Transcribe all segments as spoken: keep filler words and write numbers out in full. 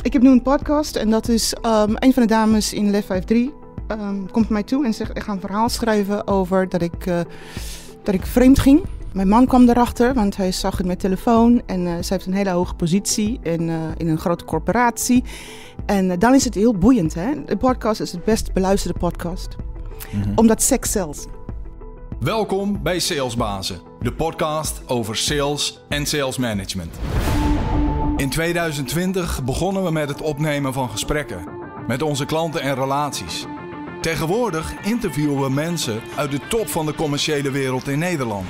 Ik heb nu een podcast en dat is um, een van de dames in Lef vijf drie um, komt naar mij toe en zegt ik ga een verhaal schrijven over dat ik, uh, dat ik vreemd ging. Mijn man kwam erachter, want hij zag het met telefoon en uh, zij heeft een hele hoge positie in, uh, in een grote corporatie. En uh, dan is het heel boeiend. Hè? De podcast is het best beluisterde podcast, mm-hmm. omdat seks sells. Welkom bij Salesbazen, de podcast over sales en sales management. In tweeduizend twintig begonnen we met het opnemen van gesprekken met onze klanten en relaties. Tegenwoordig interviewen we mensen uit de top van de commerciële wereld in Nederland.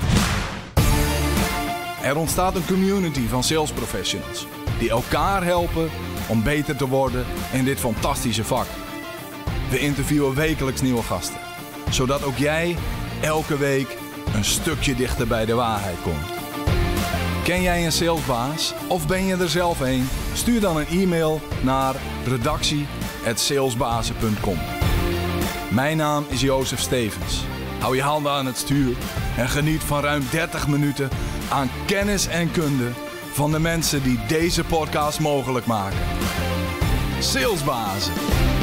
Er ontstaat een community van sales professionals die elkaar helpen om beter te worden in dit fantastische vak. We interviewen wekelijks nieuwe gasten, zodat ook jij elke week een stukje dichter bij de waarheid komt. Ken jij een salesbaas of ben je er zelf een? Stuur dan een e-mail naar redactie at salesbazen punt com. Mijn naam is Jozef Stevens. Hou je handen aan het stuur en geniet van ruim dertig minuten aan kennis en kunde van de mensen die deze podcast mogelijk maken. Salesbazen.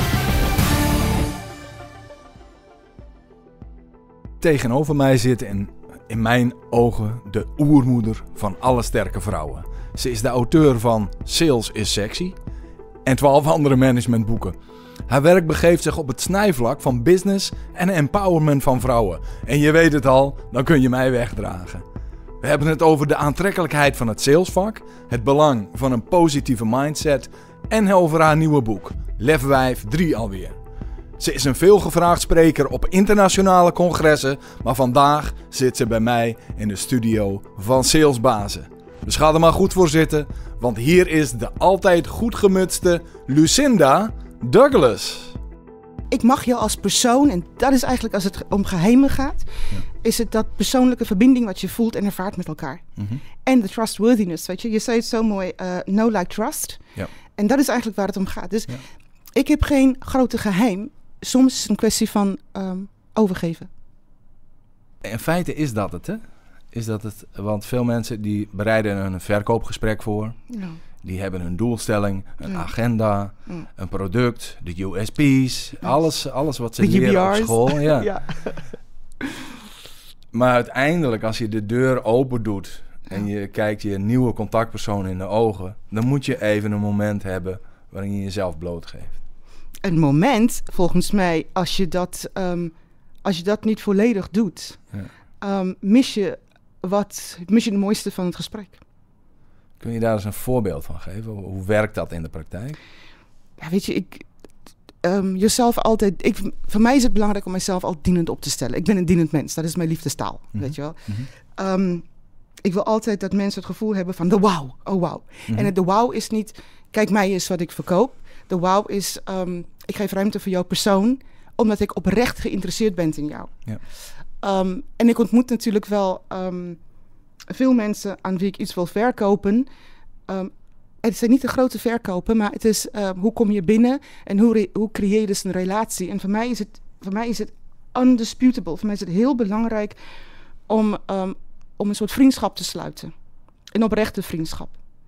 Tegenover mij zit in, in mijn ogen de oermoeder van alle sterke vrouwen. Ze is de auteur van Sales is Sexy en twaalf andere managementboeken. Haar werk begeeft zich op het snijvlak van business en empowerment van vrouwen. En je weet het al, dan kun je mij wegdragen. We hebben het over de aantrekkelijkheid van het salesvak, het belang van een positieve mindset en over haar nieuwe boek, Lef vijf drie alweer. Ze is een veelgevraagd spreker op internationale congressen, maar vandaag zit ze bij mij in de studio van Salesbazen. Dus ga er maar goed voor zitten, want hier is de altijd goed gemutste Lucinda Douglas. Ik mag je als persoon, en dat is eigenlijk als het om geheimen gaat, ja. is het dat persoonlijke verbinding wat je voelt en ervaart met elkaar. Mm-hmm. En de trustworthiness, weet je. Je zei het zo mooi, uh, know, like, trust. Ja. En dat is eigenlijk waar het om gaat. Dus ja. ik heb geen grote geheim. Soms is het een kwestie van um, overgeven. In feite is dat het, hè? Is dat het, want veel mensen die bereiden een verkoopgesprek voor. Ja. Die hebben een doelstelling, een ja. agenda, ja. een product, de U S P's, ja. alles, alles wat ze de leren op school. Ja. ja. Maar uiteindelijk, als je de deur open doet en ja. je kijkt je nieuwe contactpersoon in de ogen, dan moet je even een moment hebben waarin je jezelf blootgeeft. Een moment, volgens mij, als je dat, um, als je dat niet volledig doet, ja. um, mis je wat, mis je het mooiste van het gesprek. Kun je daar eens een voorbeeld van geven? Hoe werkt dat in de praktijk? Ja, weet je, ik, um, jezelf altijd. Ik, voor mij is het belangrijk om mezelf altijd dienend op te stellen. Ik ben een dienend mens, dat is mijn liefdestaal, mm-hmm. weet je wel. Mm-hmm. Um, ik wil altijd dat mensen het gevoel hebben van de wauw, oh wauw. Mm-hmm. En het de wauw is niet, kijk mij eens wat ik verkoop. De wauw is, um, ik geef ruimte voor jouw persoon, omdat ik oprecht geïnteresseerd ben in jou. Ja. Um, en ik ontmoet natuurlijk wel um, veel mensen aan wie ik iets wil verkopen. Um, het zijn niet de grote verkopen, maar het is uh, hoe kom je binnen en hoe, re- hoe creëer je dus een relatie. En voor mij is het, voor mij is het undisputable. Voor mij is het heel belangrijk om, um, om een soort vriendschap te sluiten. Een oprechte vriendschap.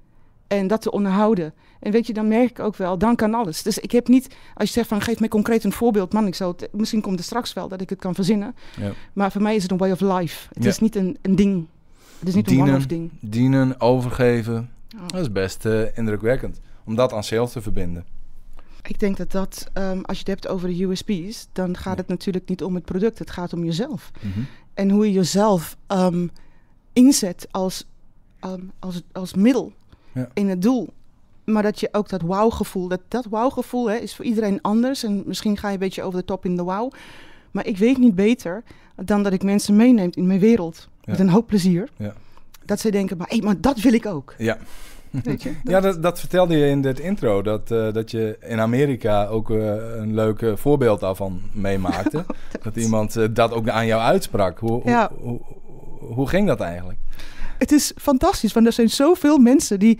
En dat te onderhouden. En weet je, dan merk ik ook wel, dan kan alles. Dus ik heb niet, als je zegt van geef mij concreet een voorbeeld, man, ik zou het, misschien komt er straks wel dat ik het kan verzinnen. Ja. Maar voor mij is het een way of life. Het ja. is niet een, een ding. Het is niet dienen, een one-off ding. Dienen, overgeven, oh. dat is best uh, indrukwekkend. Om dat aan sales te verbinden. Ik denk dat dat, um, als je het hebt over de U S P's, dan gaat ja. het natuurlijk niet om het product. Het gaat om jezelf. Mm-hmm. En hoe je jezelf um, inzet als, um, als, als middel ja. in het doel. Maar dat je ook dat wauw-gevoel, dat, dat wauw-gevoel hè, is voor iedereen anders. En misschien ga je een beetje over de top in de wauw. Maar ik weet niet beter dan dat ik mensen meeneem in mijn wereld. Ja. Met een hoop plezier. Ja. Dat zij denken, maar, hey, maar dat wil ik ook. Ja, weet je, dat... ja dat, dat vertelde je in dit intro. Dat, uh, dat je in Amerika ook uh, een leuk uh, voorbeeld daarvan meemaakte. dat... dat iemand uh, dat ook aan jou uitsprak. Hoe, ja. hoe, hoe, hoe ging dat eigenlijk? Het is fantastisch, want er zijn zoveel mensen die...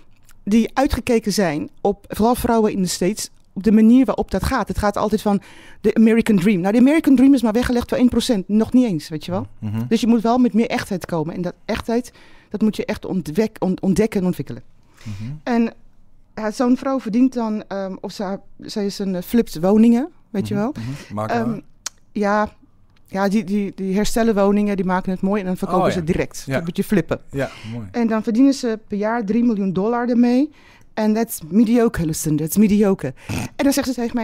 die uitgekeken zijn op, vooral vrouwen in de States, op de manier waarop dat gaat. Het gaat altijd van de American Dream. Nou, de American Dream is maar weggelegd voor één procent. Nog niet eens, weet je wel. Mm-hmm. Dus je moet wel met meer echtheid komen. En dat echtheid, dat moet je echt ontwek, ontdekken en ontwikkelen. Mm-hmm. En ja, zo'n vrouw verdient dan, um, of ze, ze is een uh, flipt woningen, weet mm-hmm, je wel. Mm-hmm. Makelaar. Um, ja, ja die, die, die herstellen woningen, die maken het mooi en dan verkopen oh, ja. ze direct. Ja. Een beetje flippen. Ja, mooi. En dan verdienen ze per jaar drie miljoen dollar ermee. En that's mediocre, listen, that's mediocre. En dan zegt ze tegen mij,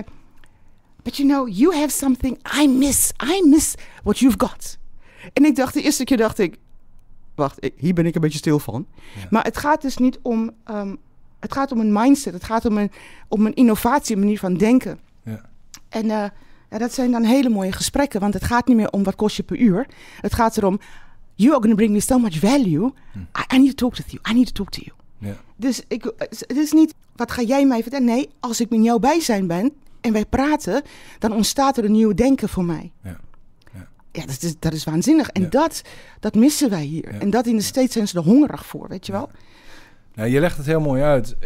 but you know, you have something I miss. I miss what you've got. En ik dacht, de eerste keer dacht ik, wacht, ik, hier ben ik een beetje stil van. Ja. Maar het gaat dus niet om, um, het gaat om een mindset. Het gaat om een, om een innovatie, een manier van denken. Ja. En uh, ja, dat zijn dan hele mooie gesprekken, want het gaat niet meer om wat kost je per uur. Het gaat erom, you are going to bring me so much value. Hm. I, I need to talk to you. I need to talk to you. Ja. Dus ik, het is niet, wat ga jij mij vertellen? Nee, als ik met jou bijzijn ben en wij praten, dan ontstaat er een nieuw denken voor mij. Ja, ja. ja dat, is, dat is waanzinnig. En ja. dat, dat missen wij hier. Ja. En dat in de States zijn ze er hongerig voor, weet je wel? Ja. Nou, je legt het heel mooi uit.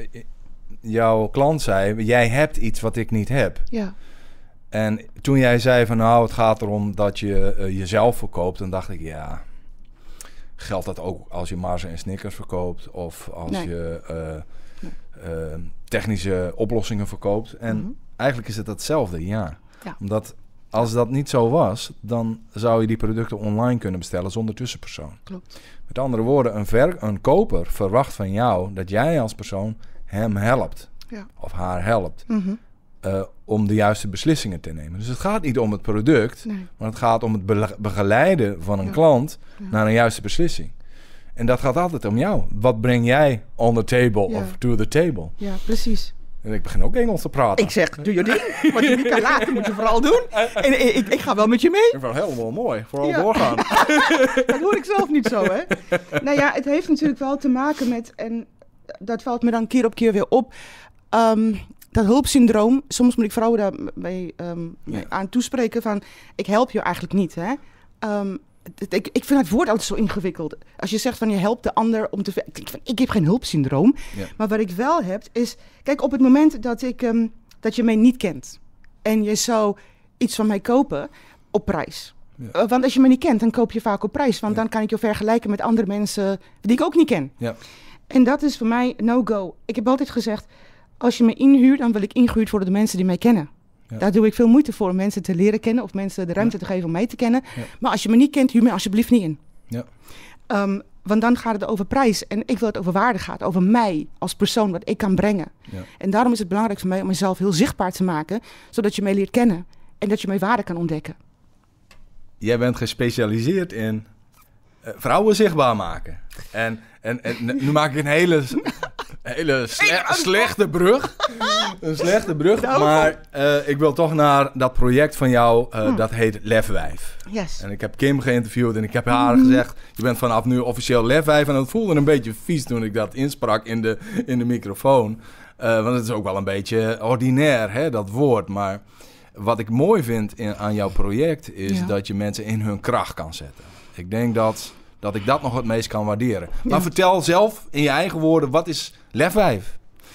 Jouw klant zei, jij hebt iets wat ik niet heb. Ja. En toen jij zei van nou, het gaat erom dat je uh, jezelf verkoopt, dan dacht ik, ja, geldt dat ook als je Mars en Snickers verkoopt of als nee. je uh, nee. uh, technische oplossingen verkoopt. En mm-hmm. eigenlijk is het hetzelfde, ja. ja. Omdat als dat niet zo was, dan zou je die producten online kunnen bestellen zonder tussenpersoon. Klopt. Met andere woorden, een, ver- een koper verwacht van jou dat jij als persoon hem helpt. Ja. Of haar helpt. Mm-hmm. Uh, om de juiste beslissingen te nemen. Dus het gaat niet om het product, nee. maar het gaat om het be- begeleiden van een ja. klant ja. naar een juiste beslissing. En dat gaat altijd om jou. Wat breng jij on the table ja. of to the table? Ja, precies. En ik begin ook Engels te praten. Ik zeg, doe je ding. Wat je niet kan laten, moet je vooral doen. En ik, ik, ik ga wel met je mee. Ik vind het helemaal mooi. Vooral ja. doorgaan. Dat hoor ik zelf niet zo, hè. Nou ja, het heeft natuurlijk wel te maken met... en dat valt me dan keer op keer weer op... Um, dat hulpsyndroom, soms moet ik vrouwen daarmee um, ja. aan toespreken van... ik help je eigenlijk niet, hè. Um, ik, ik vind het woord altijd zo ingewikkeld. Als je zegt van je helpt de ander om te... Ik, denk van, ik heb geen hulpsyndroom. Ja. Maar wat ik wel heb is... Kijk, op het moment dat, ik, um, dat je mij niet kent... en je zou iets van mij kopen op prijs... Ja. Uh, want als je me niet kent, dan koop je vaak op prijs. Want ja. dan kan ik je vergelijken met andere mensen die ik ook niet ken. Ja. En dat is voor mij no-go. Ik heb altijd gezegd... Als je me inhuurt, dan wil ik ingehuurd worden door de mensen die mij kennen. Ja. Daar doe ik veel moeite voor om mensen te leren kennen... of mensen de ruimte ja. te geven om mij te kennen. Ja. Maar als je me niet kent, huur me alsjeblieft niet in. Ja. Um, want dan gaat het over prijs. En ik wil het over waarde gaat. Over mij als persoon, wat ik kan brengen. Ja. En daarom is het belangrijk voor mij om mezelf heel zichtbaar te maken... zodat je mij leert kennen. En dat je mijn waarde kan ontdekken. Jij bent gespecialiseerd in uh, vrouwen zichtbaar maken. En, en, en nu maak ik een hele... Een hele sle- slechte brug. Een slechte brug. Maar uh, ik wil toch naar dat project van jou. Uh, hmm. Dat heet Lefwijf. Yes. En ik heb Kim geïnterviewd. En ik heb haar mm-hmm. gezegd. Je bent vanaf nu officieel Lefwijf. En dat voelde een beetje vies toen ik dat insprak in de, in de microfoon. Uh, want het is ook wel een beetje ordinair, hè, dat woord. Maar wat ik mooi vind in, aan jouw project. Is ja. dat je mensen in hun kracht kan zetten. Ik denk dat... dat ik dat nog het meest kan waarderen. Maar ja. vertel zelf in je eigen woorden, wat is Lefwijf?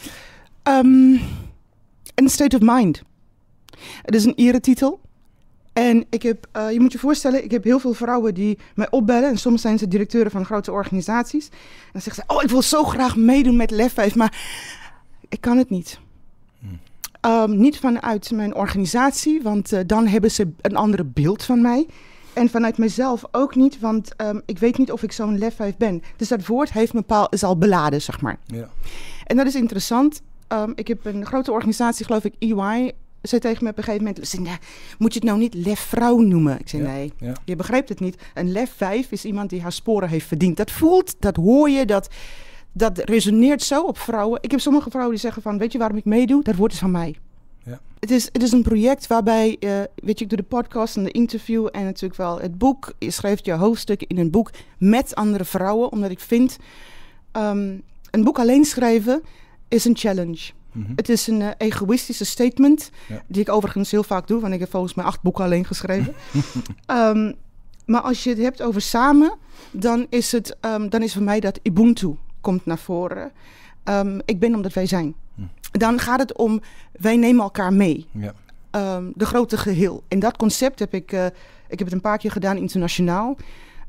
Um, een state of mind. Het is een eretitel. En ik heb, uh, je moet je voorstellen, ik heb heel veel vrouwen die mij opbellen. En soms zijn ze directeuren van grote organisaties. En dan zeggen ze, oh, ik wil zo graag meedoen met Lefwijf, maar ik kan het niet. Hmm. Um, niet vanuit mijn organisatie, want uh, dan hebben ze een ander beeld van mij. En vanuit mezelf ook niet, want um, ik weet niet of ik zo'n Lefwijf ben. Dus dat woord heeft me paal, is al beladen, zeg maar. Ja. En dat is interessant. Um, ik heb een grote organisatie, geloof ik, E Y... zei tegen me op een gegeven moment... Zei, nou, moet je het nou niet lefvrouw noemen? Ik zei, ja, nee, ja. je begrijpt het niet. Een lefwijf is iemand die haar sporen heeft verdiend. Dat voelt, dat hoor je, dat, dat resoneert zo op vrouwen. Ik heb sommige vrouwen die zeggen van... weet je waarom ik meedoe? Dat woord is van mij. Ja. Het is, het is een project waarbij, uh, weet je, ik doe de podcast en de interview en natuurlijk wel het boek. Je schrijft je hoofdstukken in een boek met andere vrouwen, omdat ik vind, um, een boek alleen schrijven is een challenge. Mm-hmm. Het is een uh, egoïstische statement, ja. die ik overigens heel vaak doe, want ik heb volgens mij acht boeken alleen geschreven. um, maar als je het hebt over samen, dan is het, um, dan is voor mij dat Ubuntu komt naar voren. Um, ik ben omdat wij zijn. Hm. Dan gaat het om, wij nemen elkaar mee. Ja. Um, de grote geheel. En dat concept heb ik, uh, ik heb het een paar keer gedaan internationaal.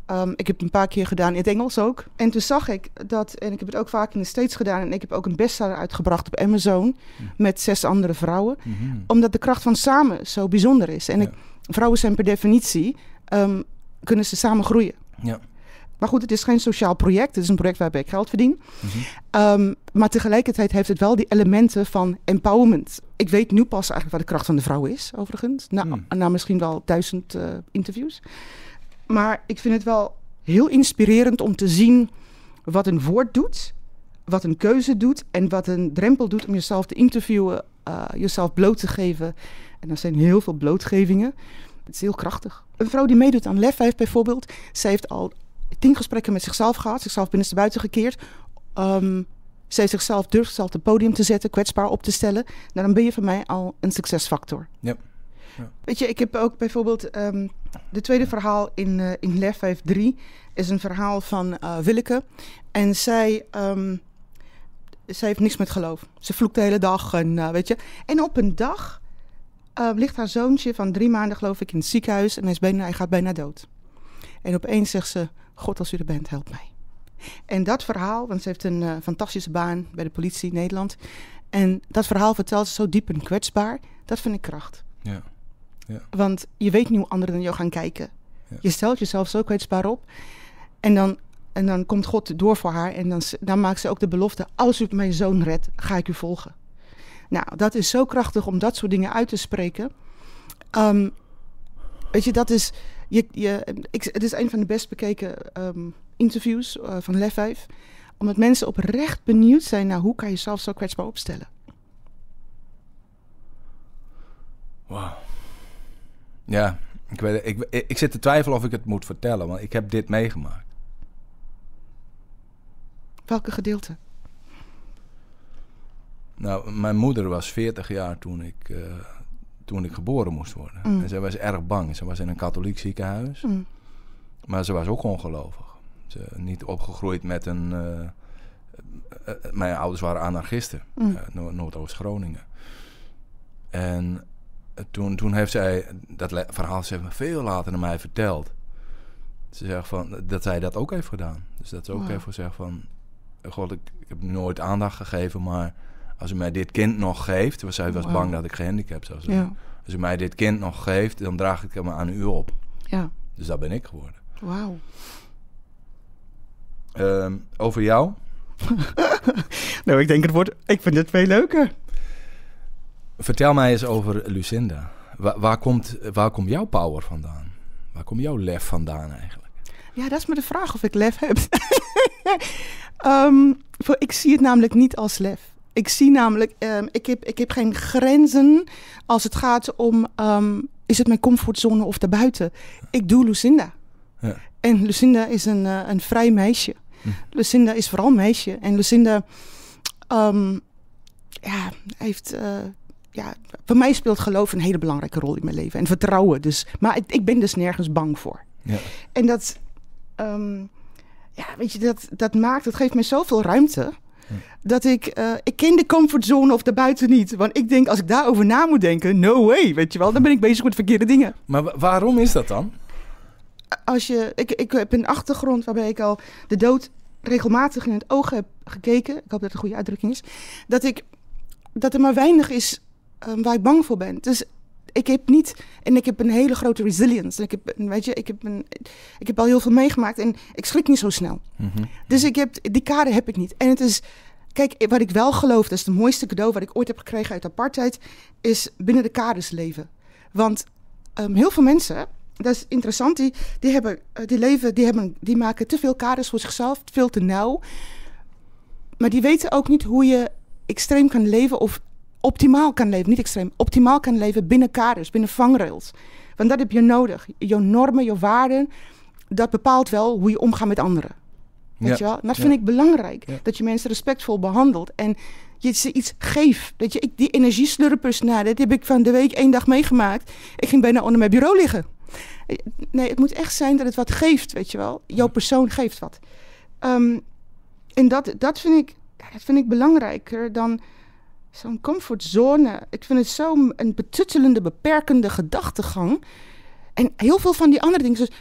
Um, ik heb het een paar keer gedaan in het Engels ook. En toen zag ik dat, en ik heb het ook vaak in de States gedaan... en ik heb ook een bestseller uitgebracht op Amazon... Mm. met zes andere vrouwen. Mm-hmm. Omdat de kracht van samen zo bijzonder is. En ja. ik, vrouwen zijn per definitie, um, kunnen ze samen groeien. Ja. Maar goed, het is geen sociaal project. Het is een project waarbij ik geld verdien. Mm-hmm. Um, maar tegelijkertijd heeft het wel die elementen van empowerment. Ik weet nu pas eigenlijk wat de kracht van de vrouw is, overigens. Na, mm. na misschien wel duizend uh, interviews. Maar ik vind het wel heel inspirerend om te zien wat een woord doet, wat een keuze doet en wat een drempel doet om jezelf te interviewen, uh, jezelf bloot te geven. En er zijn heel veel blootgevingen. Het is heel krachtig. Een vrouw die meedoet aan Lef vijf bijvoorbeeld, zij heeft al tien gesprekken met zichzelf gehad, zichzelf binnenstebuiten gekeerd. Um, ze heeft zichzelf durft zichzelf op het podium te zetten, kwetsbaar op te stellen. Nou, dan ben je voor mij al een succesfactor. Yep. Ja. Weet je, ik heb ook bijvoorbeeld um, de tweede verhaal in, uh, in Lef vijf drie is een verhaal van uh, Willeke. En zij, um, zij heeft niks met geloof. Ze vloekt de hele dag en uh, weet je. En op een dag uh, ligt haar zoontje van drie maanden geloof ik in het ziekenhuis en hij, is bijna, hij gaat bijna dood. En opeens zegt ze, God als u er bent, help mij. En dat verhaal, want ze heeft een uh, fantastische baan bij de politie in Nederland. En dat verhaal vertelt ze zo diep en kwetsbaar. Dat vind ik kracht. Ja. Ja. Want je weet niet hoe anderen naar jou gaan kijken. Ja. Je stelt jezelf zo kwetsbaar op. En dan, en dan komt God door voor haar. En dan, dan maakt ze ook de belofte. Als u mijn zoon redt, ga ik u volgen. Nou, dat is zo krachtig om dat soort dingen uit te spreken. Um, weet je, dat is... Je, je, ik, het is een van de best bekeken um, interviews uh, van Lef vijf. Omdat mensen oprecht benieuwd zijn naar hoe kan je jezelf zo kwetsbaar opstellen. Wauw. Ja, ik, weet, ik, ik, ik zit te twijfelen of ik het moet vertellen, want ik heb dit meegemaakt. Welke gedeelte? Nou, mijn moeder was veertig jaar toen ik, uh, toen ik geboren moest worden. Mm. En zij was erg bang. Ze was in een katholiek ziekenhuis. Mm. Maar ze was ook ongelovig. Ze niet opgegroeid met een... Uh, uh, mijn ouders waren anarchisten. Mm. Uh, Noord- Noordoost-Groningen. En... Toen, toen heeft zij, dat le- verhaal ze heeft me veel later naar mij verteld. Ze zegt van, dat zij dat ook heeft gedaan. Dus dat ze ook wow. heeft gezegd van, God, ik, ik heb nooit aandacht gegeven, maar als u mij dit kind nog geeft, want zij was wow. bang dat ik gehandicapt zou zijn. Ja. Als u mij dit kind nog geeft, dan draag ik hem aan u op. Ja. Dus dat ben ik geworden. Wauw. Um, over jou? Nou, ik denk het wordt, ik vind het veel leuker. Vertel mij eens over Lucinda. Waar, waar, komt, waar komt jouw power vandaan? Waar komt jouw lef vandaan eigenlijk? Ja, dat is maar de vraag of ik lef heb. um, voor, ik zie het namelijk niet als lef. Ik zie namelijk, um, ik, heb, ik heb geen grenzen als het gaat om, um, is het mijn comfortzone of daarbuiten? Ik doe Lucinda. Ja. En Lucinda is een, uh, een vrij meisje. Hm. Lucinda is vooral een meisje. En Lucinda um, ja, heeft... Uh, Ja, voor mij speelt geloof een hele belangrijke rol in mijn leven. En vertrouwen dus. Maar ik, ik ben dus nergens bang voor. Ja. En dat, um, ja, weet je, dat, dat maakt, dat geeft mij zoveel ruimte. Ja. Dat ik, uh, ik ken de comfortzone of daarbuiten niet. Want ik denk, als ik daarover na moet denken, no way, weet je wel. Dan ben ik bezig met verkeerde dingen. Maar w- waarom is dat dan? Als je, ik, ik heb een achtergrond waarbij ik al de dood regelmatig in het oog heb gekeken. Ik hoop dat het een goede uitdrukking is. Dat ik, dat er maar weinig is... Um, waar ik bang voor ben. Dus ik heb niet... En ik heb een hele grote resilience. Ik heb, weet je, ik heb, een, ik heb al heel veel meegemaakt. En ik schrik niet zo snel. Mm-hmm. Dus ik heb, die kade heb ik niet. En het is... Kijk, wat ik wel geloof... Dat is het mooiste cadeau wat ik ooit heb gekregen uit apartheid... Is binnen de kaders leven. Want um, heel veel mensen... Dat is interessant. Die, die, hebben, die, leven, die, hebben, die maken te veel kaders voor zichzelf. Veel te nauw. Maar die weten ook niet hoe je extreem kan leven... of optimaal kan leven, niet extreem, optimaal kan leven binnen kaders, binnen vangrails. Want dat heb je nodig. Je normen, je waarden, dat bepaalt wel hoe je omgaat met anderen. Weet ja. je wel? En dat ja. vind ik belangrijk. Ja. Dat je mensen respectvol behandelt. En je ze iets geeft. Dat je, ik, die energieslurpers, nou, dat heb ik van de week één dag meegemaakt. Ik ging bijna onder mijn bureau liggen. Nee, het moet echt zijn dat het wat geeft, weet je wel. Jouw persoon geeft wat. Um, en dat, dat, vind ik, dat vind ik belangrijker dan... Zo'n comfortzone. Ik vind het zo'n een betuttelende, beperkende gedachtegang. En heel veel van die andere dingen. Dus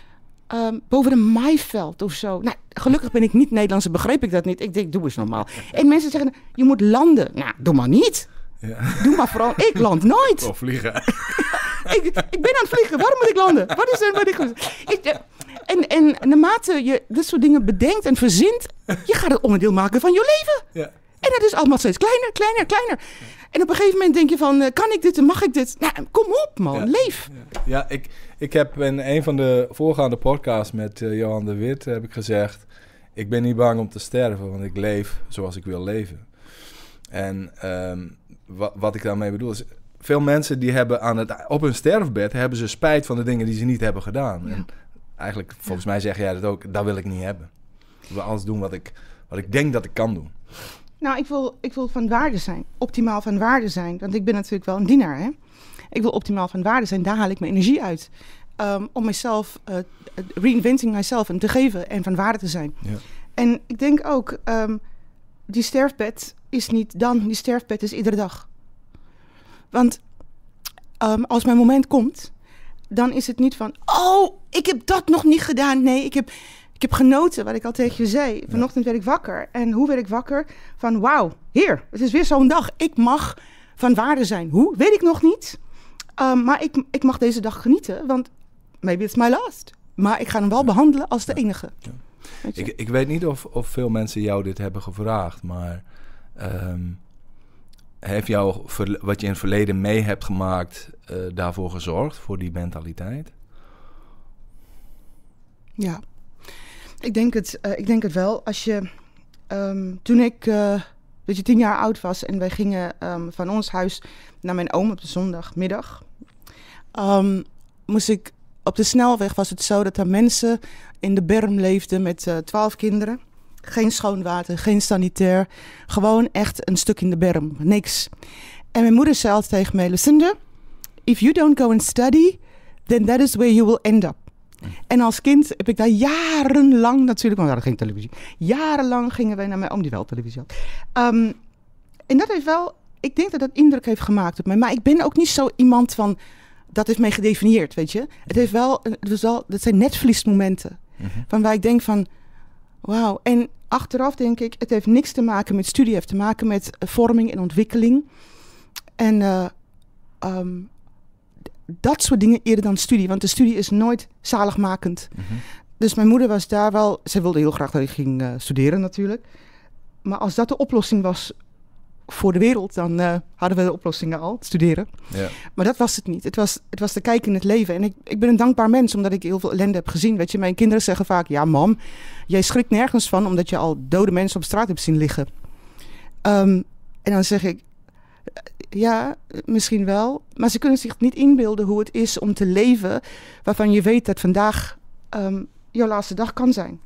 um, boven een maaiveld of zo. Nou, gelukkig ben ik niet Nederlands, begreep ik dat niet. Ik denk, doe eens normaal. En mensen zeggen, je moet landen. Nou, doe maar niet. Ja. Doe maar vooral, ik land nooit. Of vliegen. ik, ik ben aan het vliegen, waarom moet ik landen? Wat is er wat ik... ik en, en naarmate je dit soort dingen bedenkt en verzint, je gaat het onderdeel maken van je leven. Ja. En dat is allemaal steeds kleiner, kleiner, kleiner. Ja. En op een gegeven moment denk je van, uh, kan ik dit en mag ik dit? Nou, kom op man, ja. leef. Ja, ja ik, ik heb in een van de voorgaande podcasts met uh, Johan de Wit heb ik gezegd, ik ben niet bang om te sterven, want ik leef zoals ik wil leven. En um, wat, wat ik daarmee bedoel is, veel mensen die hebben aan het, op hun sterfbed hebben ze spijt van de dingen die ze niet hebben gedaan. Ja. En eigenlijk, volgens ja. mij zeg jij dat ook, dat wil ik niet hebben. Ik wil alles doen wat ik, wat ik denk dat ik kan doen. Nou, ik wil, ik wil van waarde zijn. Optimaal van waarde zijn. Want ik ben natuurlijk wel een dienaar, hè. Ik wil optimaal van waarde zijn. Daar haal ik mijn energie uit. Um, om mezelf, uh, reinventing myself en te geven en van waarde te zijn. Ja. En ik denk ook, um, die sterfbed is niet dan. Die sterfbed is iedere dag. Want um, als mijn moment komt, dan is het niet van, oh, ik heb dat nog niet gedaan. Nee, ik heb... Ik heb genoten, wat ik al tegen je zei. Vanochtend werd ik wakker. En hoe werd ik wakker? Van wauw, hier, het is weer zo'n dag. Ik mag van waarde zijn. Hoe? Weet ik nog niet. Um, maar ik, ik mag deze dag genieten. Want maybe it's my last. Maar ik ga hem wel ja. behandelen als de ja. enige. Ja. Weet ik, ik weet niet of, of veel mensen jou dit hebben gevraagd. Maar um, heeft jou wat je in het verleden mee hebt gemaakt uh, daarvoor gezorgd? Voor die mentaliteit? Ja. Ik denk het, uh, ik denk het wel. Als je, um, toen ik uh, dat je tien jaar oud was en wij gingen um, van ons huis naar mijn oom op de zondagmiddag, um, moest ik op de snelweg was het zo dat er mensen in de berm leefden met uh, twaalf kinderen. Geen schoon water, geen sanitair. Gewoon echt een stuk in de berm. Niks. En mijn moeder zei altijd tegen mij, Lucinda, if you don't go and study, then that is where you will end up. En als kind heb ik daar jarenlang natuurlijk, want we hadden geen televisie. Jarenlang gingen wij naar mijn oom die wel televisie had. Um, en dat heeft wel, ik denk dat dat indruk heeft gemaakt op mij. Maar ik ben ook niet zo iemand van, dat heeft mij gedefinieerd, weet je. Het heeft wel, het was al, dat zijn netvliesmomenten. Mm-hmm. Van waar ik denk van, wauw. En achteraf denk ik, het heeft niks te maken met studie. Het heeft te maken met vorming en ontwikkeling. En uh, um, dat soort dingen eerder dan studie. Want de studie is nooit zaligmakend. Mm-hmm. Dus mijn moeder was daar wel... Ze wilde heel graag dat ik ging uh, studeren natuurlijk. Maar als dat de oplossing was voor de wereld... dan uh, hadden we de oplossingen al, studeren. Ja. Maar dat was het niet. Het was, het was de kijk in het leven. En ik, ik ben een dankbaar mens, omdat ik heel veel ellende heb gezien. Weet je, mijn kinderen zeggen vaak... Ja, mam, jij schrikt nergens van... omdat je al dode mensen op straat hebt zien liggen. Um, en dan zeg ik... Ja, misschien wel. Maar ze kunnen zich niet inbeelden hoe het is om te leven... waarvan je weet dat vandaag um, jouw laatste dag kan zijn.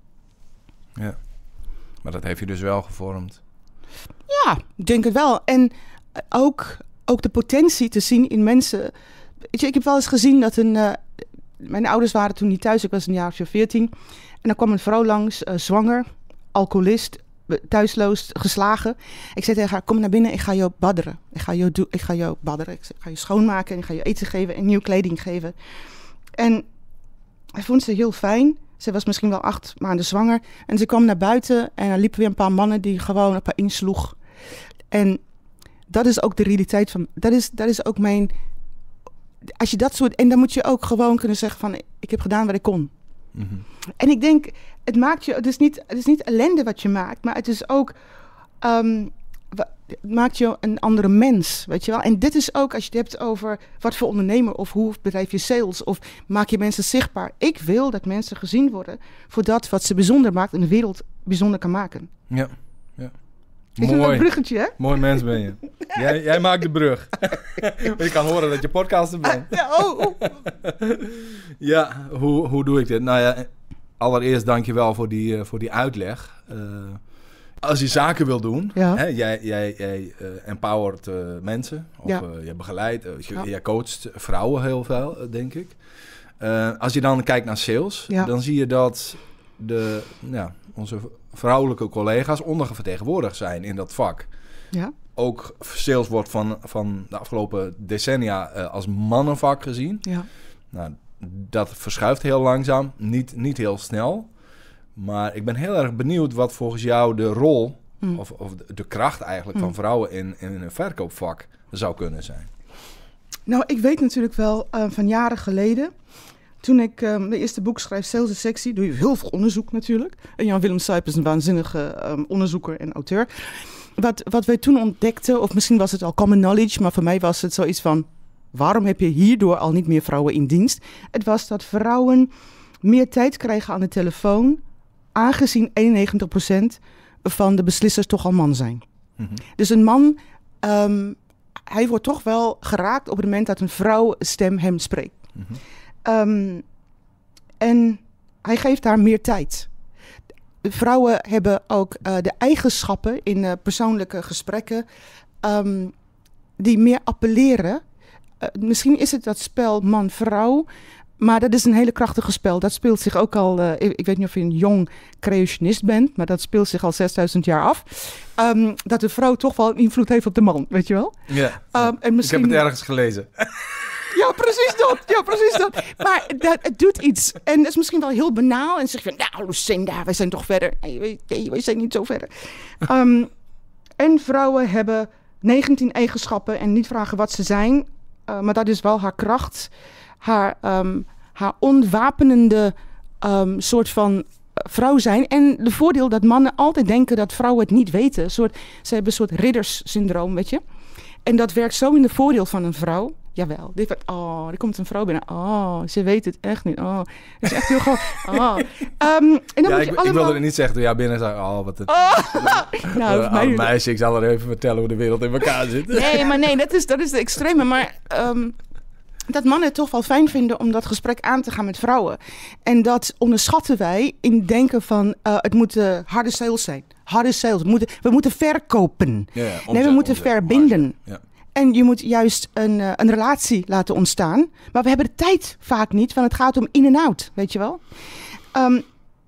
Ja, maar dat heeft je dus wel gevormd. Ja, ik denk het wel. En ook, ook de potentie te zien in mensen. Weet je, ik heb wel eens gezien dat een... Uh, mijn ouders waren toen niet thuis, ik was een jaar of veertien. En dan kwam een vrouw langs, uh, zwanger, alcoholist... thuisloos, geslagen. Ik zei tegen haar, kom naar binnen, ik ga jou badderen. Ik ga jou, do- ik ga jou badderen. Ik ga je schoonmaken en ik ga je eten geven en nieuwe kleding geven. En hij vond ze heel fijn. Ze was misschien wel acht maanden zwanger. En ze kwam naar buiten en er liepen weer een paar mannen die gewoon op haar insloeg. En dat is ook de realiteit van... Dat is, dat is ook mijn... Als je dat soort... En dan moet je ook gewoon kunnen zeggen van... Ik heb gedaan wat ik kon. Mm-hmm. En ik denk... Het maakt je, het is niet, het is niet ellende wat je maakt, maar het is ook, um, het maakt je een andere mens, weet je wel. En dit is ook, als je het hebt over wat voor ondernemer of hoe bedrijf je sales of maak je mensen zichtbaar. Ik wil dat mensen gezien worden voor dat wat ze bijzonder maakt en de wereld bijzonder kan maken. Ja, ja. Ik doe een bruggetje, hè? Mooi mens ben je. Jij, jij maakt de brug. Ik kan horen dat je podcaster bent. Ja, oh, oh. Ja, hoe, hoe doe ik dit? Nou ja... Allereerst dank je wel voor die, uh, voor die uitleg. Uh, als je zaken wil doen, ja. hè, jij, jij, jij uh, empowert uh, mensen. Of ja. uh, je begeleidt, uh, je, ja. jij coacht vrouwen heel veel, uh, denk ik. Uh, als je dan kijkt naar sales, ja. dan zie je dat de, ja, onze vrouwelijke collega's ondervertegenwoordigd zijn in dat vak. Ja. Ook sales wordt van, van de afgelopen decennia uh, als mannenvak gezien. Ja. Nou, dat verschuift heel langzaam, niet, niet heel snel. Maar ik ben heel erg benieuwd wat volgens jou de rol... Mm. Of, of de kracht eigenlijk mm. van vrouwen in, in een verkoopvak zou kunnen zijn. Nou, ik weet natuurlijk wel uh, van jaren geleden... Toen ik um, mijn eerste boek schrijf, Sales is Sexy... doe je heel veel onderzoek natuurlijk. En Jan-Willem Sijp is een waanzinnige um, onderzoeker en auteur. Wat, wat wij toen ontdekten, of misschien was het al common knowledge... maar voor mij was het zoiets van... waarom heb je hierdoor al niet meer vrouwen in dienst? Het was dat vrouwen meer tijd krijgen aan de telefoon... aangezien eenennegentig procent van de beslissers toch al man zijn. Mm-hmm. Dus een man, um, hij wordt toch wel geraakt... op het moment dat een vrouwstem hem spreekt. Mm-hmm. Um, en hij geeft haar meer tijd. De vrouwen hebben ook uh, de eigenschappen in uh, persoonlijke gesprekken um, die meer appelleren. Uh, misschien is het dat spel man-vrouw, maar dat is een hele krachtige spel. Dat speelt zich ook al, uh, ik, ik weet niet of je een jong creationist bent, maar dat speelt zich al zesduizend jaar af. Um, dat de vrouw toch wel invloed heeft op de man, weet je wel? Ja, um, en misschien... ik heb het ergens gelezen. Ja, precies dat. Ja, precies dat. Maar dat, het doet iets. En dat is misschien wel heel banaal. En dan zeg je, nou Lucinda, wij zijn toch verder. Nee, wij, nee, wij zijn niet zo verder. Um, en vrouwen hebben negentien eigenschappen en niet vragen wat ze zijn. Uh, maar dat is wel haar kracht. Haar, um, haar ontwapenende um, soort van vrouw zijn. En de voordeel dat mannen altijd denken dat vrouwen het niet weten. Soort, ze hebben een soort ridderssyndroom, weet je. En dat werkt zo in de voordeel van een vrouw. Jawel. Dit wordt, oh, er komt een vrouw binnen. Oh, ze weet het echt niet. Oh, het is echt heel groot. Oh. Um, en dan ja, moet je ik, allemaal... ik wilde er niet zeggen. Ja, binnen zei oh, wat het... Oh. nou, uh, mij... meisje, ik zal er even vertellen hoe de wereld in elkaar zit. Nee, maar nee, dat is, dat is de extreme. Maar um, dat mannen het toch wel fijn vinden om dat gesprek aan te gaan met vrouwen. En dat onderschatten wij in denken van uh, het moeten harde sales zijn. Harde sales. We moeten, we moeten verkopen. Ja, ja, omzet, nee, we moeten omzet, verbinden. Ja. En je moet juist een, uh, een relatie laten ontstaan. Maar we hebben de tijd vaak niet, want het gaat om in en out, weet je wel. Um,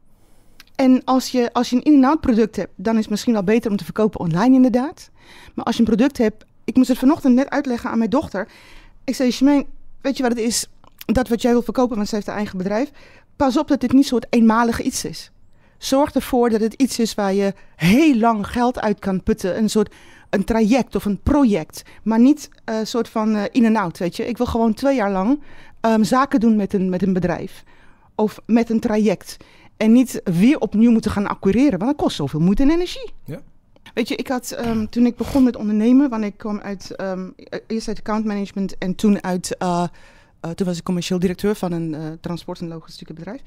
en als je, als je een in en out product hebt, dan is het misschien wel beter om te verkopen online inderdaad. Maar als je een product hebt, ik moest het vanochtend net uitleggen aan mijn dochter. Ik zei, Jermaine, weet je wat het is? Dat wat jij wil verkopen, want ze heeft haar eigen bedrijf. Pas op dat dit niet een soort eenmalige iets is. Zorg ervoor dat het iets is waar je heel lang geld uit kan putten. Een soort een traject of een project. Maar niet een uh, soort van uh, in en out, weet je. Ik wil gewoon twee jaar lang um, zaken doen met een, met een bedrijf. Of met een traject. En niet weer opnieuw moeten gaan acquireren. Want dat kost zoveel moeite en energie. Ja. Weet je, ik had um, toen ik begon met ondernemen. Want ik kwam uit, um, eerst uit account management. En toen uit, uh, uh, toen was ik commercieel directeur van een uh, transport- en logistieke bedrijf.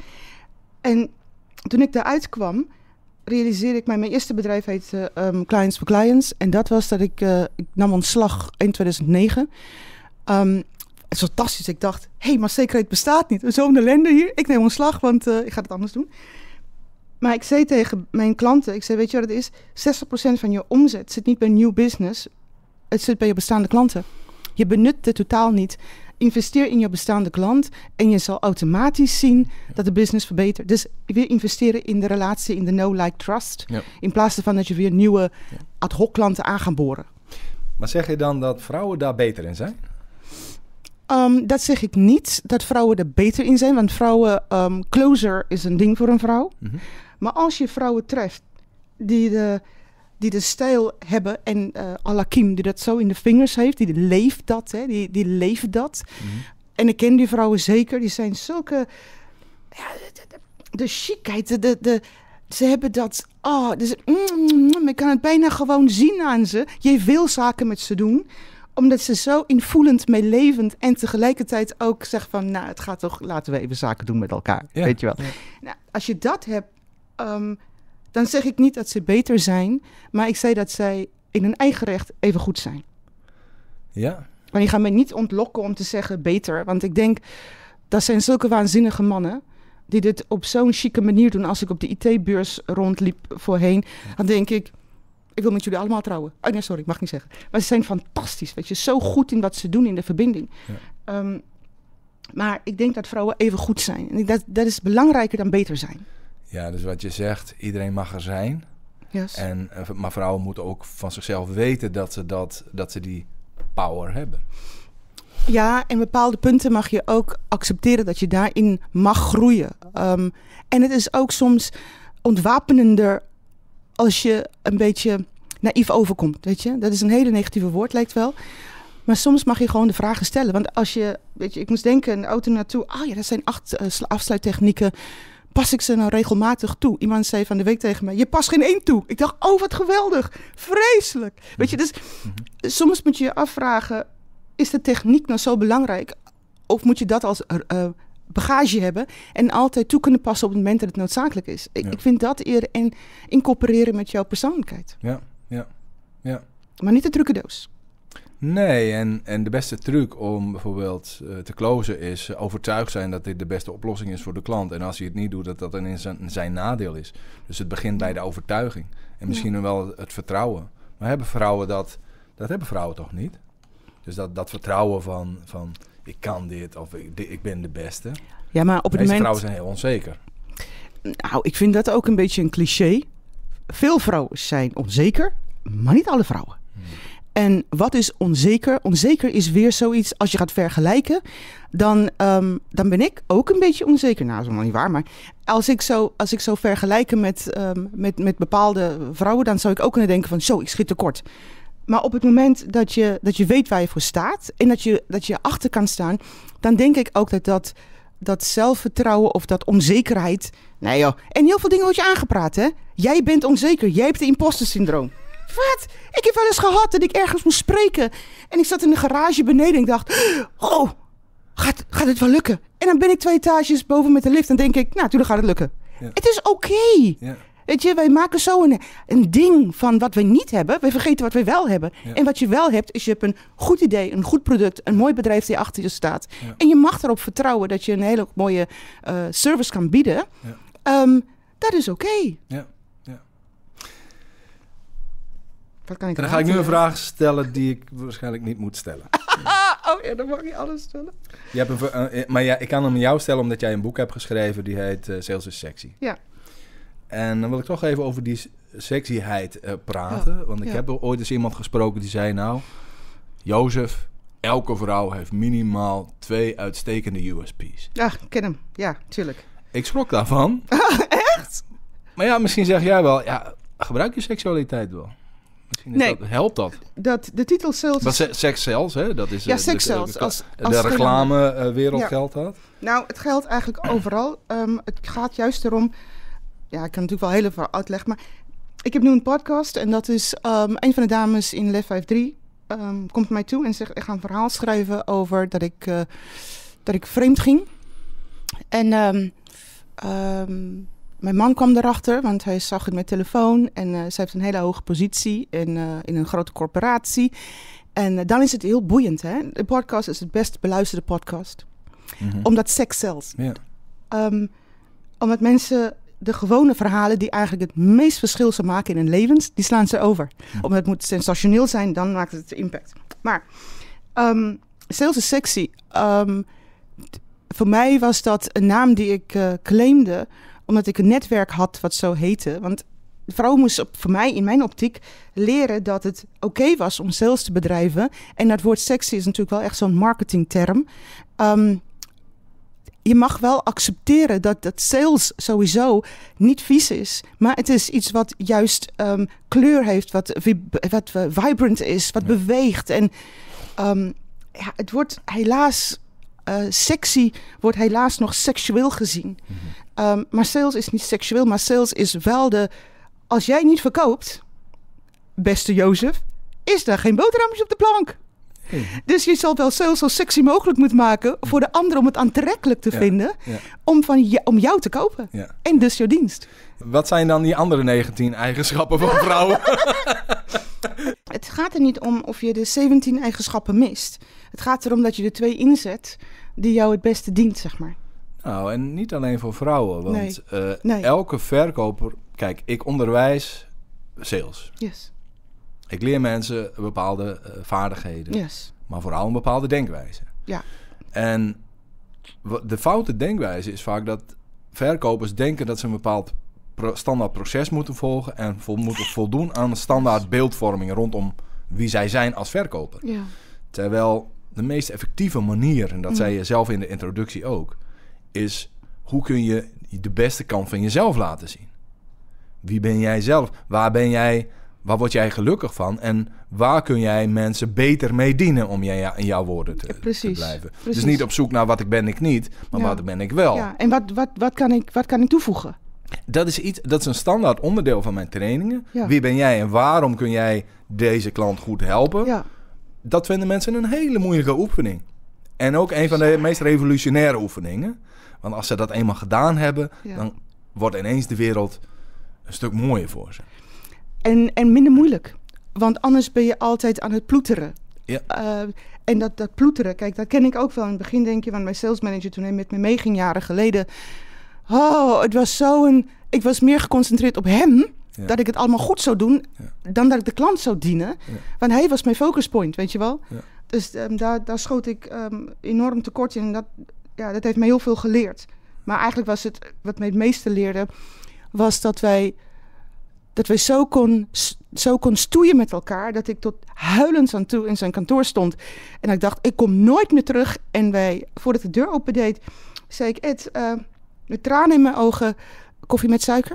En toen ik daaruit kwam, realiseerde ik mij, mijn eerste bedrijf heet uh, um, Clients for Clients. En dat was dat ik, uh, ik nam ontslag in tweeduizend negen. Um, het is fantastisch. Ik dacht, hé, hey, maar zekerheid bestaat niet. Zo'n ellende hier. Ik neem ontslag, want uh, ik ga het anders doen. Maar ik zei tegen mijn klanten, ik zei, weet je wat het is? zestig procent van je omzet zit niet bij nieuw business. Het zit bij je bestaande klanten. Je benut het totaal niet. Investeer in je bestaande klant en je zal automatisch zien dat de business verbetert. Dus weer investeren in de relatie, in de know, like, trust. Ja. In plaats van dat je weer nieuwe ad hoc klanten aan gaat boren. Maar zeg je dan dat vrouwen daar beter in zijn? Um, dat zeg ik niet, dat vrouwen er beter in zijn. Want vrouwen, um, closer is een ding voor een vrouw. Mm-hmm. Maar als je vrouwen treft die de... die de stijl hebben en uh, à la Kim, die dat zo in de vingers heeft, die leeft dat, hè, die, die leeft dat. Mm-hmm. En ik ken die vrouwen zeker, die zijn zulke, ja, de, de, de chicheid, de, de, de, ze hebben dat, oh, dus, mm, ik kan het bijna gewoon zien aan ze. Je wil zaken met ze doen, omdat ze zo invoelend, meelevend en tegelijkertijd ook zeggen van, nou, het gaat toch, laten we even zaken doen met elkaar, ja, weet je wel. Ja. Nou, als je dat hebt, um, dan zeg ik niet dat ze beter zijn, maar ik zei dat zij in hun eigen recht even goed zijn. Ja. Maar je gaat mij niet ontlokken om te zeggen beter, want ik denk, dat zijn zulke waanzinnige mannen die dit op zo'n chique manier doen. Als ik op de I T-beurs rondliep voorheen, dan denk ik, ik wil met jullie allemaal trouwen. Oh nee, sorry, ik mag niet zeggen. Maar ze zijn fantastisch, weet je, zo goed in wat ze doen in de verbinding. Ja. Um, maar ik denk dat vrouwen even goed zijn. En dat, dat is belangrijker dan beter zijn. Ja, dus wat je zegt, iedereen mag er zijn. Yes. En, maar vrouwen moeten ook van zichzelf weten dat ze, dat, dat ze die power hebben. Ja, en bepaalde punten mag je ook accepteren dat je daarin mag groeien. Um, en het is ook soms ontwapenender als je een beetje naïef overkomt, weet je. Dat is een hele negatieve woord, lijkt wel. Maar soms mag je gewoon de vragen stellen. Want als je, weet je, ik moest denken, een auto naartoe. Ah ja, dat zijn acht uh, afsluittechnieken. Pas ik ze nou regelmatig toe? Iemand zei van de week tegen mij, je past geen één toe. Ik dacht, oh wat geweldig. Vreselijk. Weet je, dus mm-hmm. soms moet je je afvragen, is de techniek nou zo belangrijk? Of moet je dat als uh, bagage hebben en altijd toe kunnen passen op het moment dat het noodzakelijk is? Ik, ja. ik vind dat eerder in, incorporeren met jouw persoonlijkheid. Ja, ja, ja. Maar niet de trucendoos. Nee, en, en de beste truc om bijvoorbeeld uh, te closen is uh, overtuigd zijn dat dit de beste oplossing is voor de klant. En als hij het niet doet, dat dat dan in zijn, zijn nadeel is. Dus het begint bij de overtuiging. En misschien ja. wel het vertrouwen. Maar hebben vrouwen dat, dat hebben vrouwen toch niet? Dus dat, dat vertrouwen van, van ik kan dit of ik, ik ben de beste. Ja, maar op het Deze moment... vrouwen zijn heel onzeker. Nou, ik vind dat ook een beetje een cliché. Veel vrouwen zijn onzeker, maar niet alle vrouwen. Hmm. En wat is onzeker? Onzeker is weer zoiets, als je gaat vergelijken, dan, um, dan ben ik ook een beetje onzeker. Nou, dat is nog niet waar, maar als ik zo, als ik zo vergelijken met, um, met, met bepaalde vrouwen, dan zou ik ook kunnen denken van, zo, ik schiet tekort. Maar op het moment dat je, dat je weet waar je voor staat en dat je, dat je achter kan staan, dan denk ik ook dat dat, dat zelfvertrouwen of dat onzekerheid... Nee joh, en heel veel dingen word je aangepraat, hè? Jij bent onzeker, jij hebt de imposter syndroom. Wat? Ik heb wel eens gehad dat ik ergens moest spreken. En ik zat in de garage beneden en ik dacht, oh, gaat, gaat het wel lukken? En dan ben ik twee etages boven met de lift en denk ik, nou, natuurlijk gaat het lukken. Ja. Het is oké. Okay. Ja. Weet je, wij maken zo een, een ding van wat we niet hebben. Wij vergeten wat we wel hebben. Ja. En wat je wel hebt, is je hebt een goed idee, een goed product, een mooi bedrijf die achter je staat. Ja. En je mag erop vertrouwen dat je een hele mooie uh, service kan bieden. Ja. Um, dat is oké. Okay. Ja. Ja. Wat kan ik dan ga ik nu een vraag stellen die ik waarschijnlijk niet moet stellen. Oh ja, dan mag ik alles stellen. Je hebt een, uh, maar ja, ik kan hem aan jou stellen omdat jij een boek hebt geschreven die heet uh, Sales is Sexy. Ja. En dan wil ik toch even over die sexyheid uh, praten. Oh, want ik ja. heb ooit eens iemand gesproken die zei, nou, Jozef, elke vrouw heeft minimaal twee uitstekende U S P's. Ja, ik ken hem. Ja, tuurlijk. Ik schrok daarvan. Echt? Maar ja, misschien zeg jij wel, ja, gebruik je seksualiteit wel? Misschien is nee. dat, helpt dat? dat? De titel Sales... Maar se- sex sales, hè? Dat is, ja, uh, sex de, sales. De, als, de, als de reclamewereld uh, ja. geldt dat? Nou, het geldt eigenlijk overal. Um, het gaat juist erom... Ja, ik kan natuurlijk wel heel even uitleggen, maar ik heb nu een podcast en dat is um, een van de dames in Lef vijfenvijftig um, komt mij toe en zegt, ik ga een verhaal schrijven over dat ik, uh, dat ik vreemd ging. En um, um, mijn man kwam erachter, want hij zag het met telefoon en uh, ze heeft een hele hoge positie in, uh, in een grote corporatie. En uh, dan is het heel boeiend, hè? De podcast is het best beluisterde podcast. Mm-hmm. Omdat seks sells. Yeah. Um, omdat mensen... de gewone verhalen die eigenlijk het meest verschil zou maken in hun levens, die slaan ze over. Ja. Omdat het moet sensationeel zijn, dan maakt het impact. Maar um, Sales is Sexy. Um, t- voor mij was dat een naam die ik uh, claimde, omdat ik een netwerk had wat zo heette. Want vrouwen moesten op, voor mij, in mijn optiek, leren dat het oké okay was om sales te bedrijven. En dat woord sexy is natuurlijk wel echt zo'n marketingterm. Um, Je mag wel accepteren dat, dat sales sowieso niet vies is. Maar het is iets wat juist um, kleur heeft, wat, vib- wat uh, vibrant is, wat ja. beweegt. En um, ja, het wordt helaas, uh, sexy wordt helaas nog seksueel gezien. Mm-hmm. Um, maar sales is niet seksueel, maar sales is wel de... Als jij niet verkoopt, beste Jozef, is er geen boterhammetjes op de plank. Hey. Dus je zal wel sales zo sexy mogelijk moeten maken voor de ander om het aantrekkelijk te ja, vinden, ja. Om, van je, om jou te kopen. Ja. En dus jouw dienst. Wat zijn dan die andere negentien eigenschappen van vrouwen? Het gaat er niet om of je de zeventien eigenschappen mist. Het gaat erom dat je de twee inzet die jou het beste dient, zeg maar. Nou, en niet alleen voor vrouwen. Want nee. Uh, nee. elke verkoper... Kijk, ik onderwijs sales. Yes. Ik leer mensen bepaalde uh, vaardigheden, yes. maar vooral een bepaalde denkwijze. Ja. En de foute denkwijze is vaak dat verkopers denken dat ze een bepaald pro- standaard proces moeten volgen en vol- moeten voldoen aan een standaard beeldvorming rondom wie zij zijn als verkoper. Ja. Terwijl de meest effectieve manier, en dat mm. zei je zelf in de introductie ook, is hoe kun je de beste kant van jezelf laten zien? Wie ben jij zelf? Waar ben jij, waar word jij gelukkig van? En waar kun jij mensen beter mee dienen om jij in jouw woorden te, precies, te blijven? Precies. Dus niet op zoek naar wat ik ben ik niet, maar ja. wat ben ik wel. Ja. En wat, wat, wat, kan ik, wat kan ik toevoegen? Dat is, iets, dat is een standaard onderdeel van mijn trainingen. Ja. Wie ben jij en waarom kun jij deze klant goed helpen? Ja. Dat vinden mensen een hele moeilijke oefening. En ook een van de meest revolutionaire oefeningen. Want als ze dat eenmaal gedaan hebben, ja. dan wordt ineens de wereld een stuk mooier voor ze. En, en minder moeilijk. Want anders ben je altijd aan het ploeteren. Ja. Uh, en dat, dat ploeteren, kijk, dat ken ik ook wel. In het begin denk je, want mijn salesmanager toen hij met me meeging jaren geleden. Oh, het was zo een... Ik was meer geconcentreerd op hem, ja. dat ik het allemaal goed zou doen, ja. dan dat ik de klant zou dienen. Ja. Want hij was mijn focuspoint, weet je wel. Ja. Dus um, daar, daar schoot ik um, enorm tekort in. En dat, ja, dat heeft me heel veel geleerd. Maar eigenlijk was het, wat mij het meeste leerde, was dat wij, dat wij zo kon, zo kon stoeien met elkaar, dat ik tot huilend aan toe in zijn kantoor stond. En ik dacht, ik kom nooit meer terug. En wij, voordat de deur opendeed, zei ik, Ed, uh, met tranen in mijn ogen, koffie met suiker?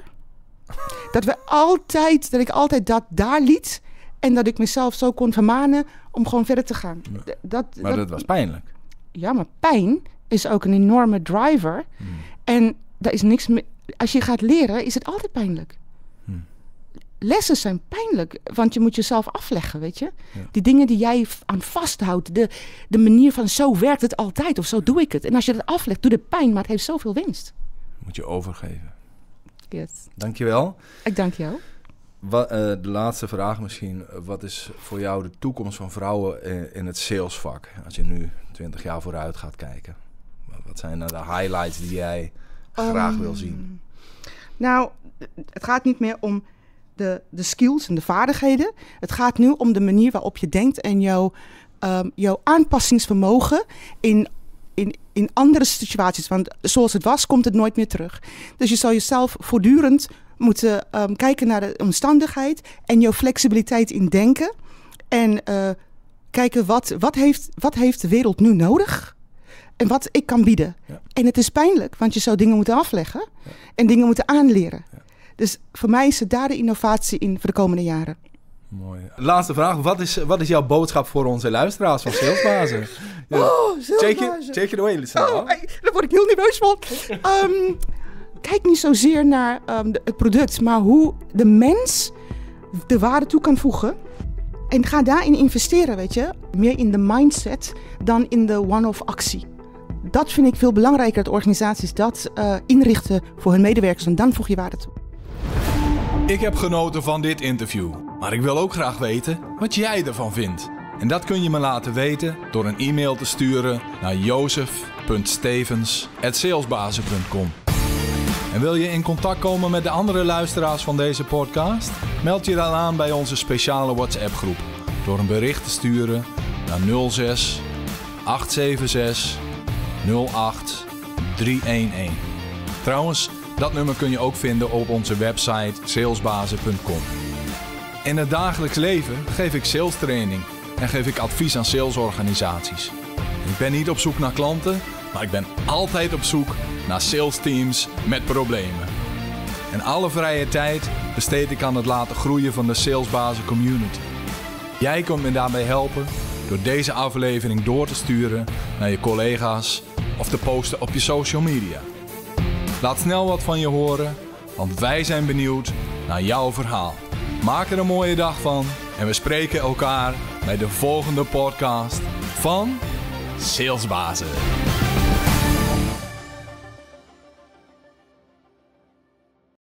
Dat we altijd, dat ik altijd dat daar liet en dat ik mezelf zo kon vermanen om gewoon verder te gaan. Ja. Dat, maar dat, dat was pijnlijk. Ja, maar pijn is ook een enorme driver. Hmm. En daar is niks meer. Als je gaat leren, is het altijd pijnlijk. Hmm. Lessen zijn pijnlijk, want je moet jezelf afleggen, weet je. Ja. Die dingen die jij aan vasthoudt, de, de manier van zo werkt het altijd of zo doe ik het. En als je dat aflegt, doet het pijn, maar het heeft zoveel winst. Moet je overgeven. Yes. Dankjewel. Ik dank jou. Wat, uh, de laatste vraag misschien. Wat is voor jou de toekomst van vrouwen in, in het salesvak? Als je nu twintig jaar vooruit gaat kijken. Wat zijn nou de highlights die jij graag um, wil zien? Nou, het gaat niet meer om de, de skills en de vaardigheden. Het gaat nu om de manier waarop je denkt en jouw, um, jouw aanpassingsvermogen in In, in andere situaties, want zoals het was, komt het nooit meer terug. Dus je zal jezelf voortdurend moeten um, kijken naar de omstandigheid en jouw flexibiliteit in denken. En uh, kijken wat, wat, heeft, wat heeft de wereld nu nodig en wat ik kan bieden. Ja. En het is pijnlijk, want je zou dingen moeten afleggen ja. en dingen moeten aanleren. Ja. Dus voor mij is het daar de innovatie in voor de komende jaren. Mooi. Laatste vraag. Wat is, wat is jouw boodschap voor onze luisteraars van Salesbazen? Ja. Oh, Salesbazen. Take it away, Lisa. Oh, daar word ik heel nerveus van. um, kijk niet zozeer naar um, de, het product, maar hoe de mens de waarde toe kan voegen. En ga daarin investeren, weet je. Meer in de mindset dan in de one-off actie. Dat vind ik veel belangrijker dat organisaties dat uh, inrichten voor hun medewerkers. En dan voeg je waarde toe. Ik heb genoten van dit interview, maar ik wil ook graag weten wat jij ervan vindt. En dat kun je me laten weten door een e-mail te sturen naar jozef punt stevens apenstaartje salesbazen punt com. En wil je in contact komen met de andere luisteraars van deze podcast? Meld je dan aan bij onze speciale WhatsApp-groep door een bericht te sturen naar nul zes acht zeven zes nul acht drie een een. Trouwens, dat nummer kun je ook vinden op onze website salesbazen punt com. In het dagelijks leven geef ik sales training en geef ik advies aan salesorganisaties. Ik ben niet op zoek naar klanten, maar ik ben altijd op zoek naar sales teams met problemen. En alle vrije tijd besteed ik aan het laten groeien van de Salesbazen community. Jij kunt me daarbij helpen door deze aflevering door te sturen naar je collega's of te posten op je social media. Laat snel wat van je horen, want wij zijn benieuwd naar jouw verhaal. Maak er een mooie dag van en we spreken elkaar bij de volgende podcast van Salesbazen.